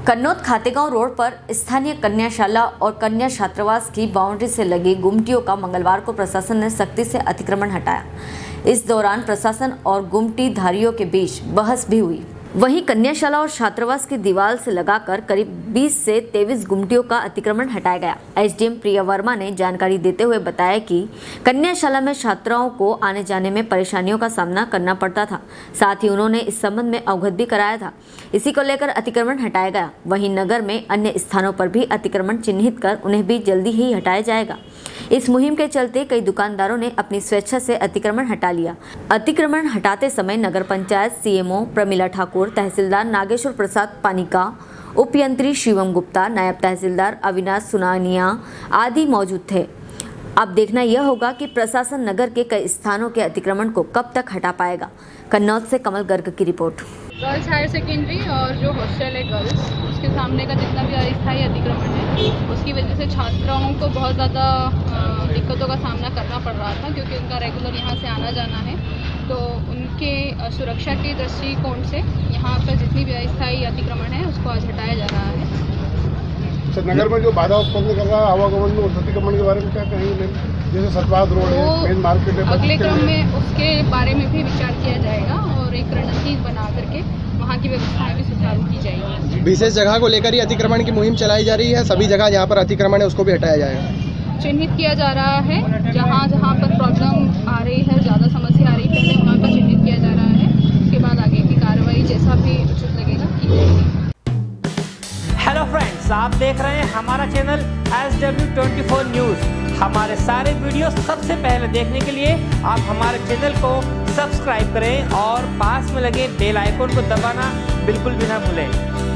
Kannauj Khategaon road पर स्थानीय कन्याशाला और कन्या छात्रावास की बाउंड्री से लगी गुमटियों का मंगलवार को प्रशासन ने सख्ती से अतिक्रमण हटाया। इस दौरान प्रशासन और गुमटी धारियों के बीच बहस भी हुई। वहीं कन्याशाला और छात्रावास की दीवार से लगाकर करीब 20 से 23 गुमटियों का अतिक्रमण हटाया गया। एसडीएम प्रिया वर्मा ने जानकारी देते हुए बताया कि कन्याशाला में छात्राओं को आने जाने में परेशानियों का सामना करना पड़ता था। साथ ही उन्होंने इस संबंध में अवगत भी कराया था। इसी को लेकर अतिक्रमण हटाया गया। वहीं नगर में अन्य स्थानों पर भी अतिक्रमण चिन्हित कर उन्हें भी जल्दी ही हटाया जाएगा। इस मुहिम के चलते कई दुकानदारों ने अपनी स्वेच्छा से अतिक्रमण हटा लिया। अतिक्रमण हटाते समय नगर पंचायत सीएमओ प्रमिला ठाकुर, तहसीलदार नागेश्वर प्रसाद पानिका, उपयंत्री शिवम गुप्ता, नायब तहसीलदार अविनाश सुनानिया आदि मौजूद थे। अब देखना यह होगा कि प्रशासन नगर के कई स्थानों के अतिक्रमण को कब तक हटा पाएगा। कन्नौज से कमल गर्ग की रिपोर्ट। गर्ल्स हायर सेकेंडरी और जो हॉस्टल है गर्ल्स, उसके सामने का जितना भी अस्थायी अतिक्रमण है, उसकी वजह से छात्राओं को बहुत ज़्यादा दिक्कतों का सामना करना पड़ रहा था, क्योंकि उनका रेगुलर यहाँ से आना जाना है। तो उनके सुरक्षा के दृष्टिकोण से यहाँ पर जितनी भी अस्थायी अतिक्रमण है उसको आज हटाया जा रहा है। सर, नगर में जो बाधा उत्पन्न कर रहा है आवागमन में, उस अतिक्रमण के बारे में क्या कहेंगे? जैसे सतवाद रोड है, मेन मार्केट है, अगले क्रम में उसके बारे में भी विचार किया जाएगा और एक रणनीति बना करके वहाँ की व्यवस्थाएं भी सुचारू की जाएगी। विशेष जगह को लेकर ही अतिक्रमण की मुहिम चलाई जा रही है। सभी जगह जहाँ पर अतिक्रमण है उसको भी हटाया जाएगा। चिन्हित किया जा रहा है, जहाँ जहाँ पर प्रॉब्लम आ रही है, ज़्यादा समस्या आ रही है, पहले वहाँ पर चिन्हित किया जा रहा है। उसके बाद आगे की कार्रवाई जैसा भी उचित लगेगा की जाएगी। हेलो फ्रेंड्स, आप देख रहे हैं हमारा चैनल SW24 न्यूज़। हमारे सारे वीडियो सबसे पहले देखने के लिए आप हमारे चैनल को सब्सक्राइब करें और पास में लगे बेल आइकन को दबाना बिल्कुल भी ना भूलें।